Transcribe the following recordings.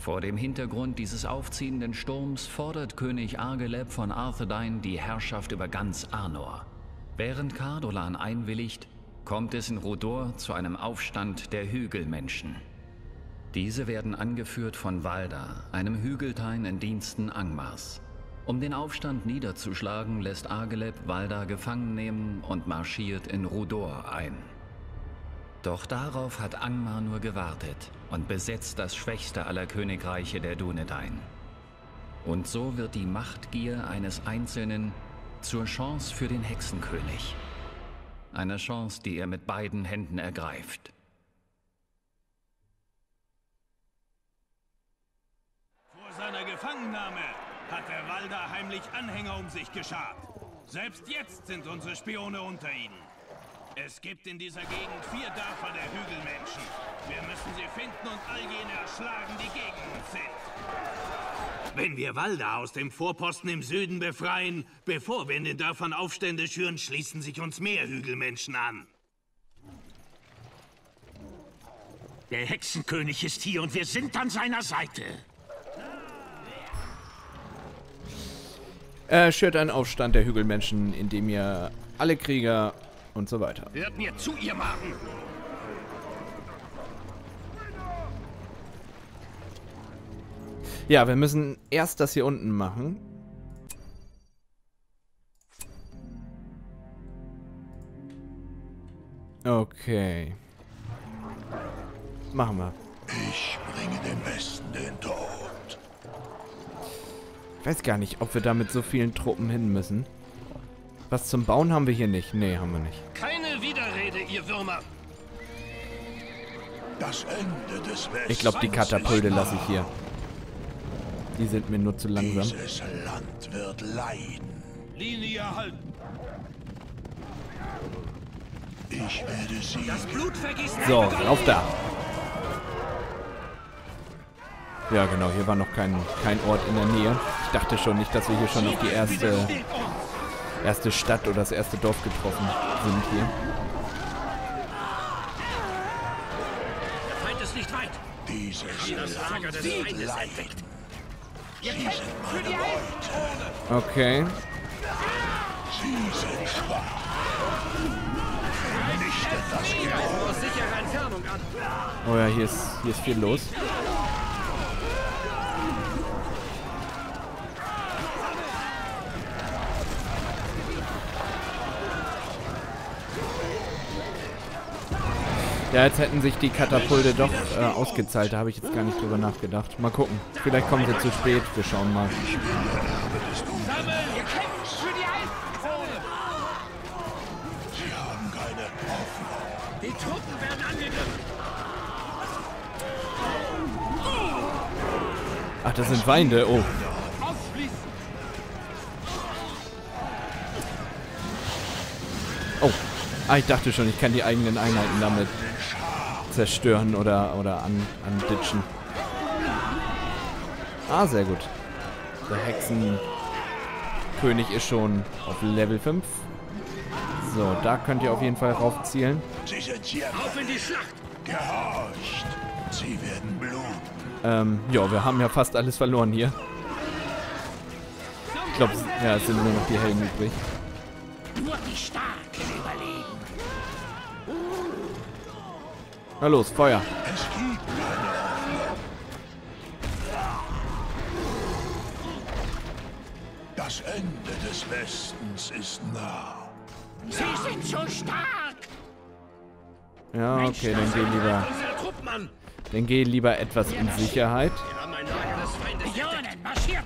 Vor dem Hintergrund dieses aufziehenden Sturms fordert König Argeleb von Arthedain die Herrschaft über ganz Arnor. Während Cardolan einwilligt, kommt es in R'hllor zu einem Aufstand der Hügelmenschen. Diese werden angeführt von Walda, einem Hügeltein in Diensten Angmars. Um den Aufstand niederzuschlagen, lässt Argeleb Walda gefangen nehmen und marschiert in R'hllor ein. Doch darauf hat Angmar nur gewartet und besetzt das schwächste aller Königreiche der Dúnedain. Und so wird die Machtgier eines Einzelnen zur Chance für den Hexenkönig. Eine Chance, die er mit beiden Händen ergreift. Vor seiner Gefangennahme hat der Walda heimlich Anhänger um sich geschart. Selbst jetzt sind unsere Spione unter ihnen. Es gibt in dieser Gegend 4 Dörfer der Hügelmenschen. Wir müssen sie finden und all jene erschlagen, die gegen uns sind. Wenn wir Walda aus dem Vorposten im Süden befreien, bevor wir in den Dörfern Aufstände schüren, schließen sich uns mehr Hügelmenschen an. Der Hexenkönig ist hier und wir sind an seiner Seite. Er schürt einen Aufstand der Hügelmenschen, indem ihr alle Krieger und so weiter. Hört mir zu, ihr Magen! Ja, wir müssen erst das hier unten machen. Okay. Machen wir. Ich bringe dem Westen den Tod. Ich weiß gar nicht, ob wir da mit so vielen Truppen hin müssen. Was zum Bauen haben wir hier nicht. Nee, haben wir nicht. Keine Widerrede, ihr Würmer! Das Ende des Westens. Ich glaube, die Katapulte lasse ich hier. Die sind mir nur zu langsam. Dieses Land wird leiden. Linie halten. Ich werde sie. Das Blutvergießen! So, rauf da. Ja, genau, hier war noch kein Ort in der Nähe. Ich dachte schon nicht, dass wir hier schon auf die erste Stadt oder das erste Dorf getroffen sind hier. Der Feind ist nicht weit. Dieses Das Lager des Feindes entdeckt. Sie sind meine Beute. Okay. Sie sind schwach. Vernichtet das Gebäude. Aus sicherer Entfernung an. Oh ja, hier ist viel los. Ja, jetzt hätten sich die Katapulte doch ausgezahlt. Da habe ich jetzt gar nicht drüber nachgedacht. Mal gucken. Vielleicht kommen sie zu spät. Wir schauen mal. Sie haben keine Hoffnung. Die Truppen werden angegriffen. Ach, das sind Feinde. Oh. Oh. Ah, ich dachte schon, ich kann die eigenen Einheiten damit zerstören oder anditschen. Ah, sehr gut. Der Hexenkönig ist schon auf Level 5. So, da könnt ihr auf jeden Fall raufzielen. Sie sind hier. Auf in die Schlacht! Gehorcht. Sie werden bluten. Ja, wir haben ja fast alles verloren hier. Ich glaube, ja, es sind nur noch die Helden übrig. Nur die Starken überleben. Na los, Feuer. Es gibt keine Hoffnung. Das Ende des Westens ist nah. Sie sind so stark! Ja, okay, dann geh lieber etwas in Sicherheit. Wir haben ein Lager des Feindes. Legionen, marschiert!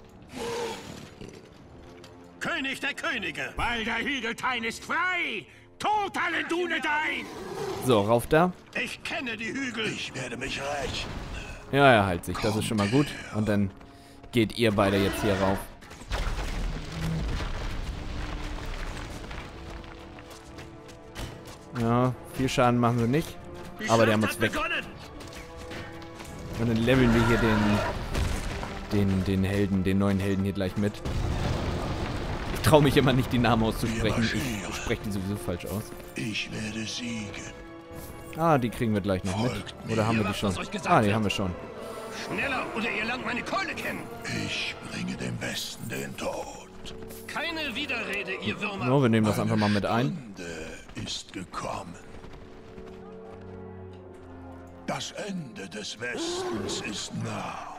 König der Könige! Weil der Hügeltein ist frei! Tod allen Dúnedain! So, rauf da. Ich kenne die Hügel! Ich werde mich rächen. Ja, er heilt sich, das ist schon mal gut. Und dann geht ihr beide jetzt hier rauf. Ja, viel Schaden machen sie nicht. Aber der muss weg. Und dann leveln wir hier den Helden, den neuen Helden hier gleich mit. Ich traue mich immer nicht, die Namen auszusprechen. Ich spreche die sowieso falsch aus. Ich werde siegen. Ah, die kriegen wir gleich noch mit. Oder haben wir die schon? Ah, die haben wir schon. Schneller, oder ihr lernt meine Keule kennen. Ich bringe dem Westen den Tod. Keine Widerrede, ihr Würmer. So, wir nehmen das einfach mal mit ein. Stunde ist gekommen. Das Ende des Westens ist nah.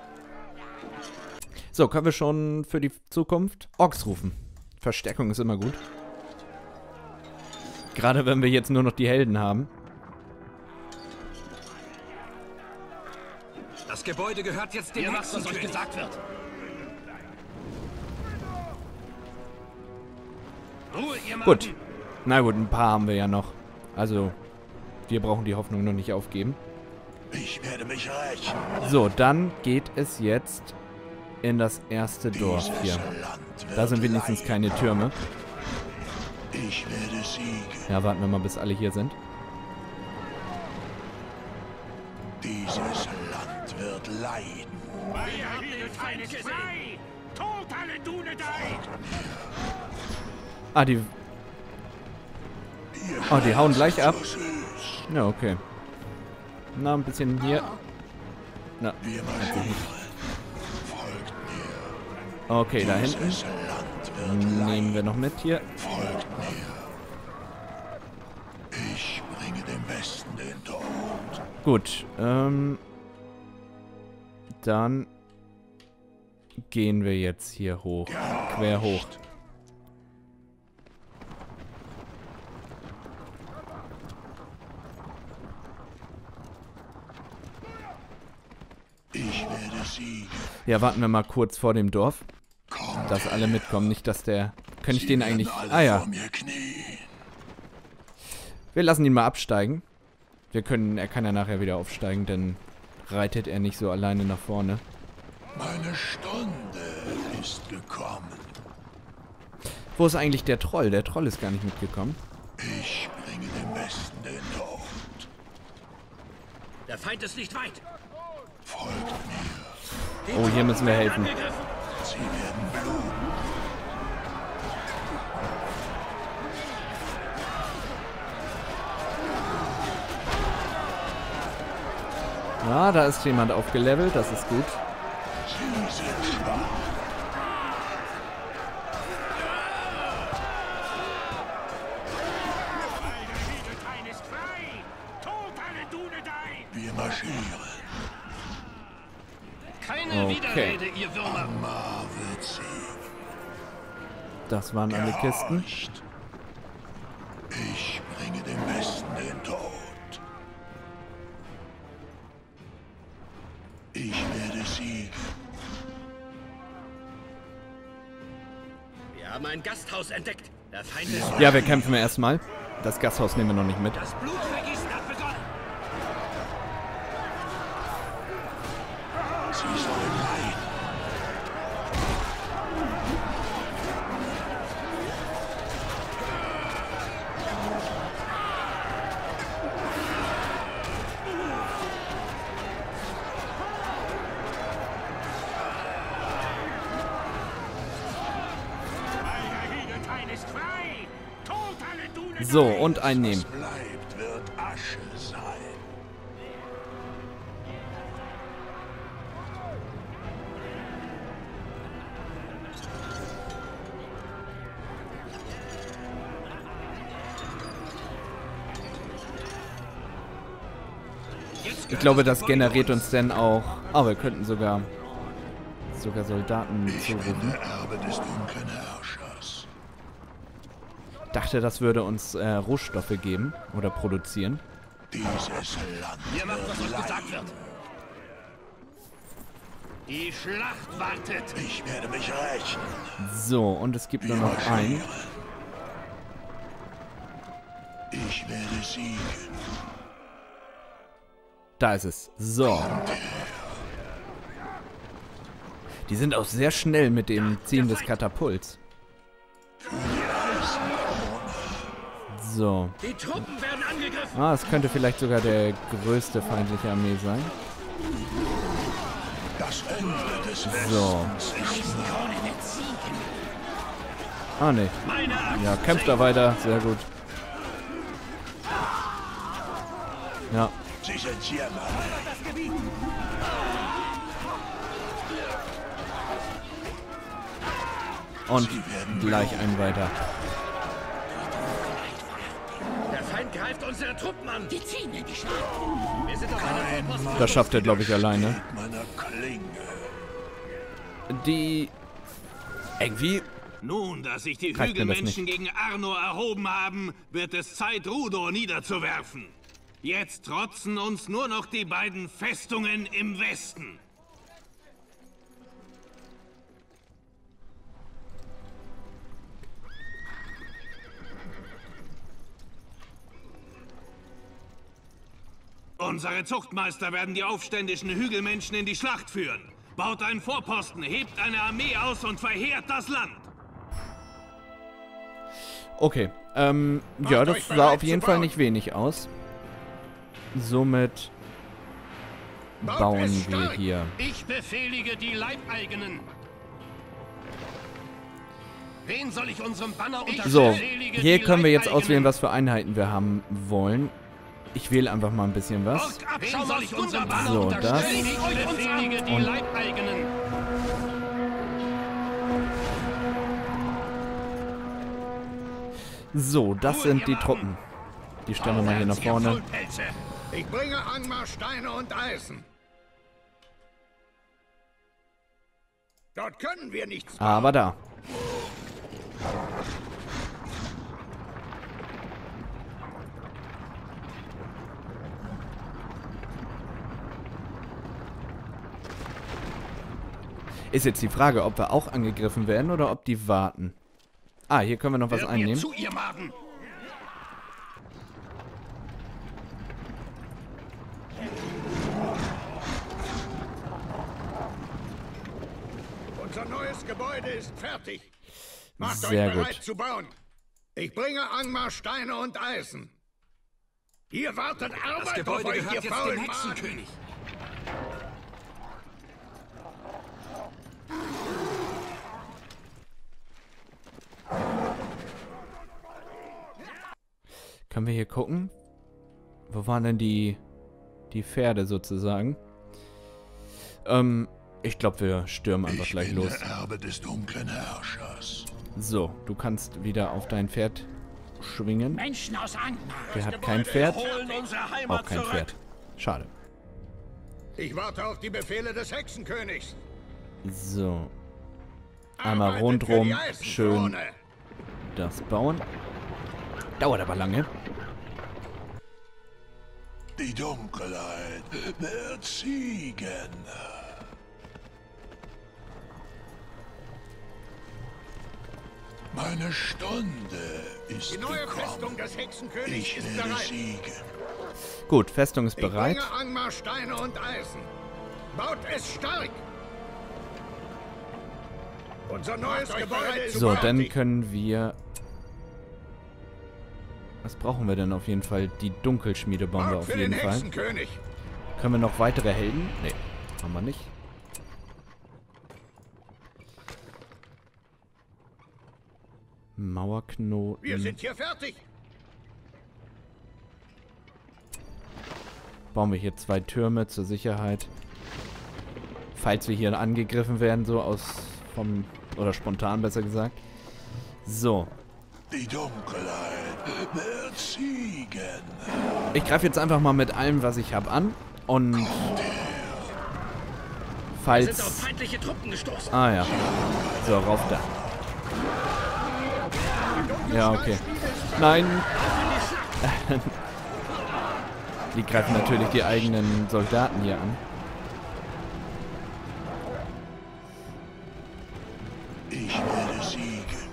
So, können wir schon für die Zukunft Orks rufen. Verstärkung ist immer gut. Gerade wenn wir jetzt nur noch die Helden haben. Das Gebäude gehört jetzt dem Hexenkönig. Ihr macht, was euch gesagt wird. Ruhe, ihr Mann. Gut. Na gut, ein paar haben wir ja noch. Also, wir brauchen die Hoffnung noch nicht aufgeben. Ich werde mich rächen. So, dann geht es jetzt in das erste Dorf hier. Da sind wenigstens keine Türme. Ich werde siegen. Ja, warten wir mal, bis alle hier sind. Dieses Land wird leiden. Ah, die... Oh, die hauen gleich ab. Ja, okay. Na, ein bisschen hier. Na, Wir marschieren. Folgt mir. okay, da hinten. Dieses Land wird Nehmen wir noch mit hier. Folgt mir. Ich bringe dem Westen den Tod. Gut, dann gehen wir jetzt hier hoch. Quer hoch. Ich werde siegen. Ja, warten wir mal kurz vor dem Dorf, Kommt, dass alle mitkommen. Nicht, dass der... Könnte ich Sie den werden eigentlich... alle Ah ja, vor mir knien. wir lassen ihn mal absteigen. Er kann ja nachher wieder aufsteigen, dann reitet er nicht so alleine nach vorne. Meine Stunde ist gekommen. Wo ist eigentlich der Troll? Der Troll ist gar nicht mitgekommen. Ich bringe dem Westen den Tod. Der Feind ist nicht weit. Folgt mir. Oh, hier müssen wir helfen. Sie werden bluten. Ja, da ist jemand aufgelevelt, das ist gut. Sie sind schwach. Wir marschieren. Keine Okay. Widerrede, ihr Würmer. Amar wird siegen. Das waren alle Kisten. Gehorcht. Ich bringe dem Westen den Tod. Ich werde siegen. Wir haben ein Gasthaus entdeckt. Der Feind ist... Ja, wir kämpfen erstmal. Das Gasthaus nehmen wir noch nicht mit. Das Blutvergießen hat begonnen. Sie sollen leiden. So, und einnehmen. Was bleibt, wird Asche sein. Ich glaube, das generiert uns dann auch... Oh, wir könnten sogar Soldaten Ich bin zurufen. der Erbe des dunklen Herrschers. Dachte, das würde uns Rohstoffe geben oder produzieren. Dieses Land Ihr macht, was wird euch gesagt leiden. wird. Die Schlacht wartet. Ich werde mich rächen. So, und es gibt nur noch einen. Ich werde siegen. Da ist es. So. Die sind auch sehr schnell mit dem Ziehen des Katapults. So. Die Truppen werden angegriffen. Ah, es könnte vielleicht sogar der größte feindliche Armee sein. Das Ende des So. Westens ist nah. Ah, ne. Ja, kämpft da weiter. Sehr gut. Ja. Sie sind jämmerlich. Und gleich einen weiter. Der Feind greift unsere Truppen an. Die ziehen in die Schlacht. Wir sind auf einer Vorposten. Das schafft er, glaube ich, alleine. Mit meiner Klinge. Die... Irgendwie... Nun, dass sich die Reicht mir das Hügelmenschen nicht. gegen Arnor erhoben haben, wird es Zeit, Rudor niederzuwerfen. Jetzt trotzen uns nur noch die beiden Festungen im Westen. Unsere Zuchtmeister werden die aufständischen Hügelmenschen in die Schlacht führen. Baut einen Vorposten, hebt eine Armee aus und verheert das Land. Okay, ja, das sah auf jeden Fall nicht wenig aus. Somit bauen wir hier. Ich befehlige die Leibeigenen. Wen soll ich unserem Banner unterstellen? So, hier können wir jetzt auswählen, was für Einheiten wir haben wollen. Ich wähle einfach mal ein bisschen was. Wen soll ich unserem Banner So, unterstellen? das. Ich befehlige die Und- Leibeigenen. So, das sind die Truppen. Die stellen wir mal hier nach vorne. Ich bringe Angmar Steine und Eisen. Dort können wir nichts machen. Aber da. Ist jetzt die Frage, ob wir auch angegriffen werden oder ob die warten. Ah, hier können wir noch was Hört mir einnehmen. zu, ihr Maden. Unser neues Gebäude ist fertig. Macht Sehr euch bereit gut. zu bauen. Ich bringe Angmar Steine und Eisen. Ihr wartet Arbeit auf euch, ihr faulen Maden. Können wir hier gucken? Wo waren denn die Pferde sozusagen? Ich glaube, wir stürmen einfach Ich gleich bin los. der Erbe des dunklen Herrschers. So, du kannst wieder auf dein Pferd schwingen. Menschen aus Angmar. Der hat kein Pferd. Holen unsere Heimat Auch kein zurück. Pferd. Schade. Ich warte auf die Befehle des Hexenkönigs. So. Einmal Arbeitet für rundrum die Eisenkrone. schön das bauen. Dauert aber lange. Die Dunkelheit wird siegen. Meine Stunde ist Die neue Festung gekommen. des Hexenkönigs Ich ist werde bereit. siegen. Gut, Festung ist Ich bereit. bringe Angmar Steine und Eisen. Baut es stark. Unser neues Gebäude ist So, fertig. dann können wir... Was brauchen wir denn auf jeden Fall? Die Dunkelschmiede bauen wir Baut auf für den jeden Fall. Hexenkönig. Können wir noch weitere Helden? Nee, haben wir nicht. Mauerknoten. Wir sind hier fertig. Bauen wir hier 2 Türme zur Sicherheit. Falls wir hier angegriffen werden, so aus vom... Oder spontan, besser gesagt. So. Die Dunkelheit wird siegen. Ich greife jetzt einfach mal mit allem, was ich habe, an. Und... Sind auf Falls... feindliche Truppen gestoßen. Ah ja. So, rauf da. Ja, okay. Nein. Die greifen natürlich die eigenen Soldaten hier an. Ich werde siegen.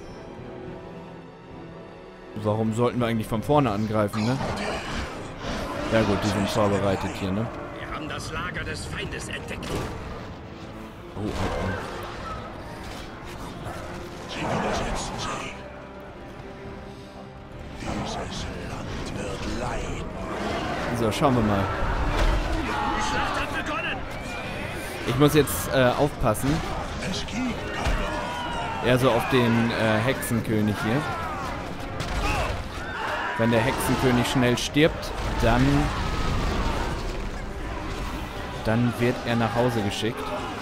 Warum sollten wir eigentlich von vorne angreifen, ne? Ja gut, die sind vorbereitet hier, ne? Wir haben das Lager des Feindes entdeckt. Oh, oh, oh. Sie widersetzen sich. Dieses Land wird leiden. So, schauen wir mal. Die Schlacht hat begonnen. Ich muss jetzt aufpassen. Es gibt keine Eher so auf den Hexenkönig hier. Wenn der Hexenkönig schnell stirbt, dann wird er nach Hause geschickt.